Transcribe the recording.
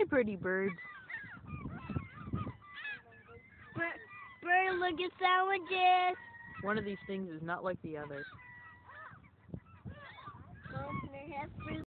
Hey, pretty birds. Bird, look at sandwiches. One of these things is not like the other. Well, can I have fruit?